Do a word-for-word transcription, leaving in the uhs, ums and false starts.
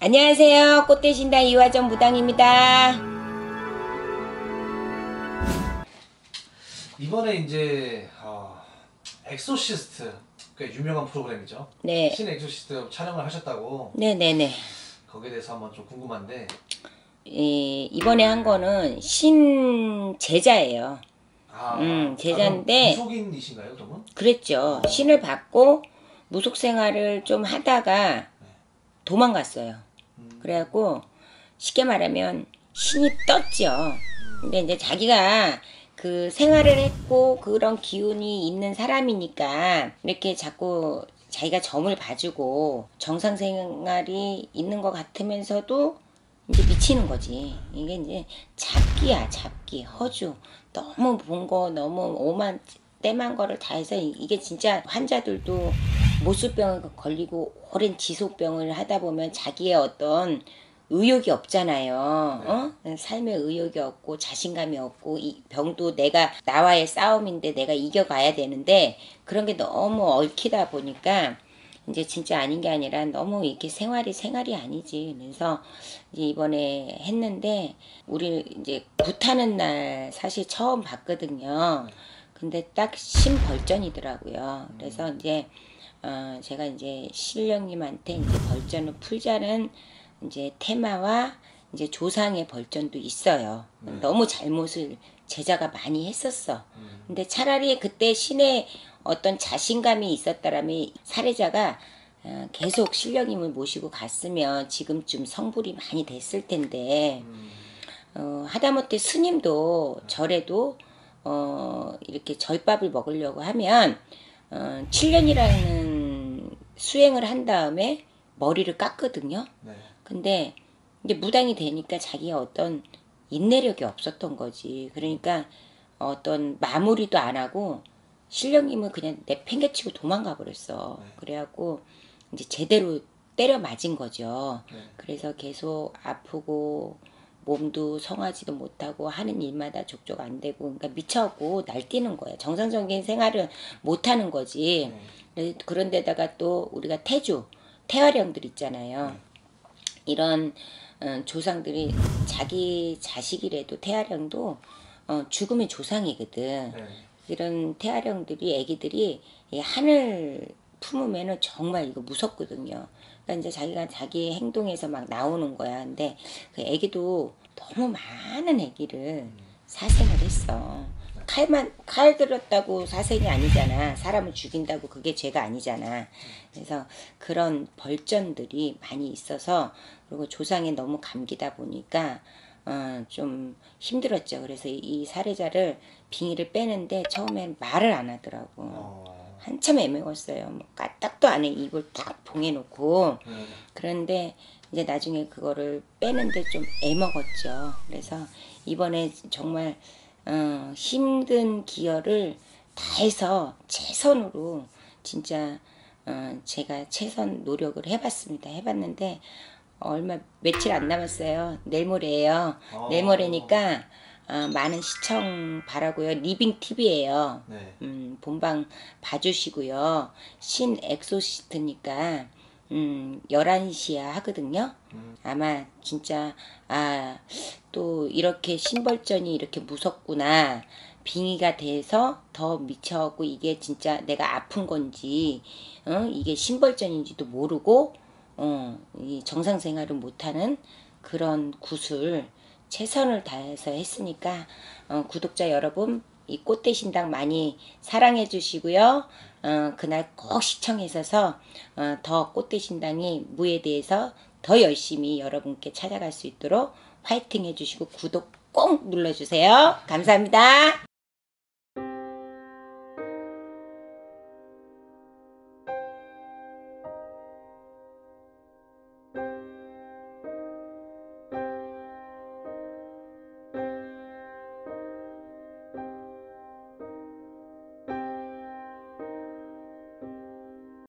안녕하세요. 꽃대신당 이화정 무당입니다. 이번에 이제 어, 엑소시스트, 꽤 유명한 프로그램이죠. 네. 신 엑소시스트 촬영을 하셨다고. 네네네. 거기에 대해서 한번 좀 궁금한데. 이, 이번에 한 거는 신 제자예요. 아, 음, 아, 제자인데. 무속인이신가요, 그러면? 그랬죠. 어. 신을 받고 무속 생활을 좀 하다가 도망갔어요. 음. 그래갖고 쉽게 말하면 신이 떴죠. 근데 이제 자기가 그 생활을 했고 그런 기운이 있는 사람이니까 이렇게 자꾸 자기가 점을 봐주고 정상 생활이 있는 것 같으면서도 이제 미치는 거지. 이게 이제 잡기야, 잡기, 허주. 너무 본 거, 너무 오만 땜한 거를 다 해서 이게 진짜 환자들도 모수병을 걸리고 오랜 지속병을 하다 보면 자기의 어떤 의욕이 없잖아요. 네. 어? 삶의 의욕이 없고 자신감이 없고 이 병도 내가 나와의 싸움인데 내가 이겨가야 되는데 그런 게 너무 얽히다 보니까 이제 진짜 아닌 게 아니라 너무 이렇게 생활이 생활이 아니지. 그래서 이제 이번에 했는데 우리 이제 굿하는 날 사실 처음 봤거든요. 근데 딱 신벌전이더라고요. 그래서 이제 어 제가 이제 신령님한테 이제 벌전을 풀자는 이제 테마와 이제 조상의 벌전도 있어요. 음. 너무 잘못을 제자가 많이 했었어. 음. 근데 차라리 그때 신의 어떤 자신감이 있었다라면 사례자가 어, 계속 신령님을 모시고 갔으면 지금쯤 성불이 많이 됐을 텐데 음. 어, 하다못해 스님도 절에도 어, 이렇게 절밥을 먹으려고 하면 어, 칠 년이라는 수행을 한 다음에 머리를 깎거든요. 네. 근데 이제 무당이 되니까 자기가 어떤 인내력이 없었던 거지. 그러니까 어떤 마무리도 안 하고 신령님은 그냥 내팽개치고 도망가 버렸어. 네. 그래갖고 이제 제대로 때려 맞은 거죠. 네. 그래서 계속 아프고 몸도 성하지도 못하고 하는 일마다 족족 안 되고 그러니까 미쳐갖고 날뛰는 거예요. 정상적인 생활을 못하는 거지. 네. 그런데다가 또 우리가 태주, 태화령들 있잖아요. 네. 이런 어, 조상들이 자기 자식이라도 태아령도 어, 죽음의 조상이거든. 네. 이런 태아령들이 애기들이 이 하늘 품으면은 정말 이거 무섭거든요. 그러니까 이제 자기가 자기 행동에서 막 나오는 거야. 근데 그 애기도 너무 많은 애기를 사생을 했어. 칼만 칼 들었다고 사생이 아니잖아. 사람을 죽인다고 그게 죄가 아니잖아. 그래서 그런 벌전들이 많이 있어서 그리고 조상에 너무 감기다 보니까 어, 좀 힘들었죠. 그래서 이 사례자를 빙의를 빼는데 처음엔 말을 안 하더라고. 어. 한참 애매웠어요. 뭐 까딱도 안 해. 입을 딱 봉해놓고. 음. 그런데 이제 나중에 그거를 빼는데 좀 애먹었죠. 그래서 이번에 정말 어, 힘든 기여를 다해서 최선으로 진짜 어, 제가 최선 노력을 해봤습니다. 해봤는데 얼마 며칠 안 남았어요. 내일 모레예요. 어. 내일 모레니까 어, 많은 시청 바라고요. 리빙티비예요. 네. 음, 본방 봐주시고요. 신 엑소시스트니까 음, 열한 시야 하거든요. 음. 아마 진짜 아, 또 이렇게 신벌전이 이렇게 무섭구나. 빙의가 돼서 더 미쳐갖고 이게 진짜 내가 아픈 건지 어? 이게 신벌전인지도 모르고 어, 이 정상생활을 못하는 그런 굿을 최선을 다해서 했으니까 어, 구독자 여러분 이 꽃대신당 많이 사랑해 주시고요. 어, 그날 꼭 시청하셔서 어, 더 꽃대신당이 무에 대해서 더 열심히 여러분께 찾아갈 수 있도록 화이팅 해주시고 구독 꼭 눌러주세요. 감사합니다.